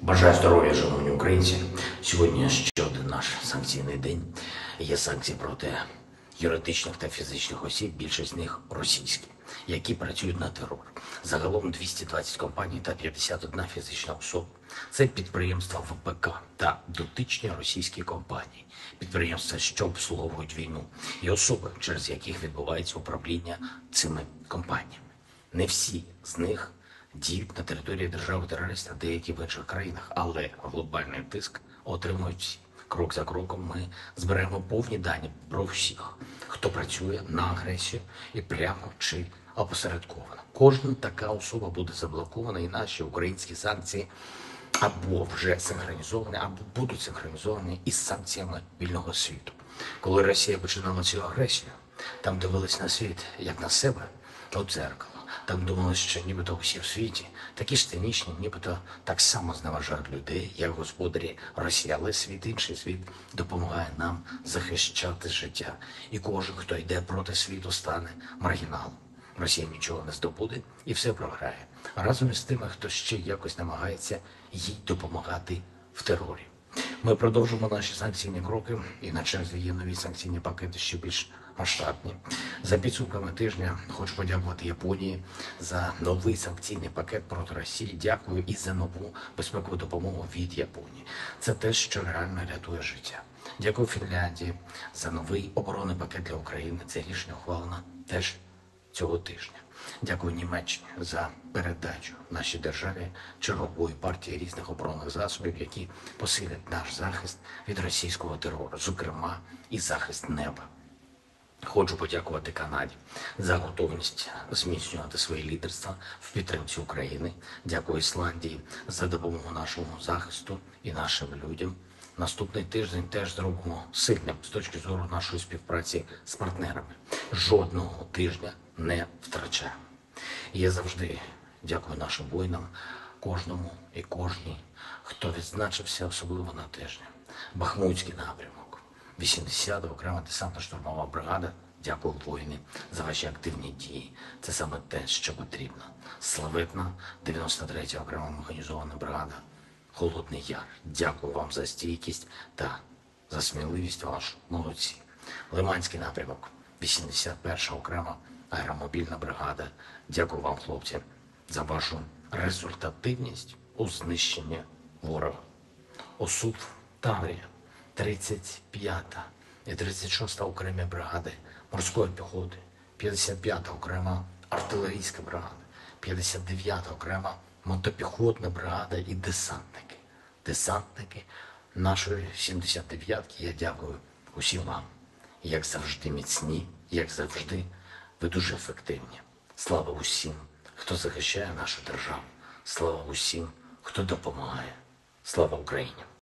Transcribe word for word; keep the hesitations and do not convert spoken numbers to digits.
Бажаю здоров'я, шановні українці. Сьогодні ще один наш санкційний день. Є санкції проти юридичних та фізичних осіб, більшість з них російські, які працюють на терор. Загалом двісті двадцять компаній та п'ятдесят одна фізична особа. Це підприємства ВПК та дотичні російські компанії, підприємства, що обслуговують війну, і особи, через яких відбувається управління цими компаніями. Не всі з них діють на території держави-терориста, деякі в інших країнах, але глобальний тиск отримують всі. Крок за кроком ми зберемо повні дані про всіх, хто працює на агресію і прямо чи опосередковано. Кожна така особа буде заблокована, і наші українські санкції або вже синхронізовані, або будуть синхронізовані із санкціями вільного світу. Коли Росія починала цю агресію, там дивились на світ як на себе у дзеркало. Так думали, що нібито усі в світі такі ж цинічні, нібито так само зневажають людей, як господарі Росії. Але світ, інший світ допомагає нам захищати життя. І кожен, хто йде проти світу, стане маргіналом. Росія нічого не здобуде і все програє. Разом із тими, хто ще якось намагається їй допомагати в терорі. Ми продовжимо наші санкційні кроки, і на черзі є нові санкційні пакети, ще більш масштабні. За підсумками тижня хочу подякувати Японії за новий санкційний пакет проти Росії. Дякую і за нову безпекову допомогу від Японії. Це те, що реально рятує життя. Дякую Фінляндії за новий оборонний пакет для України. Це рішення ухвалено теж цього тижня. Дякую Німеччині за передачу нашій державі чергової партії різних оборонних засобів, які посилять наш захист від російського терору, зокрема і захист неба. Хочу подякувати Канаді за готовність зміцнювати своє лідерство в підтримці України. Дякую Ісландії за допомогу нашому захисту і нашим людям. Наступний тиждень теж зробимо сильним з точки зору нашої співпраці з партнерами. Жодного тижня не втрачаємо. І я завжди дякую нашим воїнам, кожному і кожній, хто відзначився особливо на тижні. Бахмутський напрямок, вісімдесята окрема десантно-штурмова бригада. Дякую, воїни, за ваші активні дії. Це саме те, що потрібно. Славетна дев'яносто третя окрема механізована бригада Холодний Яр. Дякую вам за стійкість та за сміливість вашу. Молодці. Лиманський напрямок, вісімдесят перша окрема аеромобільна бригада. Дякую вам, хлопці, за вашу результативність у знищенні ворога. ОСУВ Таврія, тридцять п'ята і тридцять шоста окремі бригади морської піхоти, п'ятдесят п'ята окрема артилерійська бригада, п'ятдесят дев'ята окрема мотопіхотна бригада і десантники. Десантники нашої сімдесят дев'ятки, я дякую усім вам. Як завжди міцні, як завжди, ви дуже ефективні. Слава усім, хто захищає нашу державу. Слава усім, хто допомагає. Слава Україні!